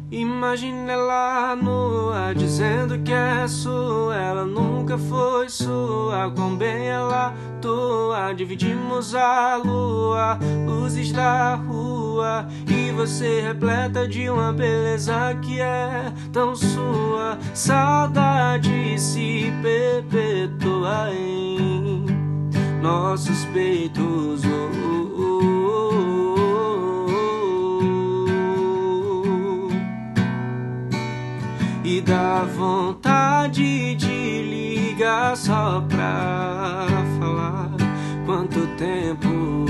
Imagina ela nua, dizendo que é sua. Ela nunca foi sua, quão bem ela atua. Dividimos a lua, luzes da rua, e você repleta de uma beleza que é tão sua. Saudade se perpetua em nossos peitos. E dá vontade de ligar só pra falar quanto tempo.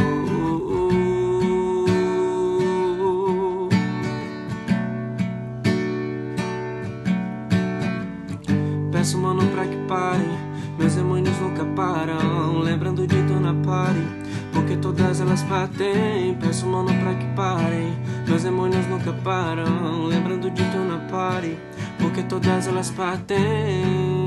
Peço, mano, pra que parem, meus demônios nunca param, lembrando de Dona Pare, porque todas elas batem. Peço, mano, pra que parem, meus demônios nunca param, lembrando de Dona Pare, porque todas elas batem.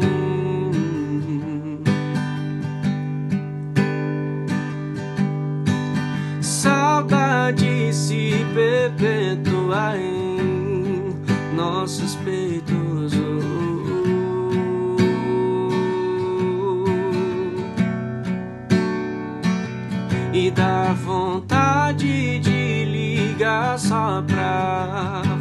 Saudade se perpetua em nossos peitos. E dá vontade de ligar só pra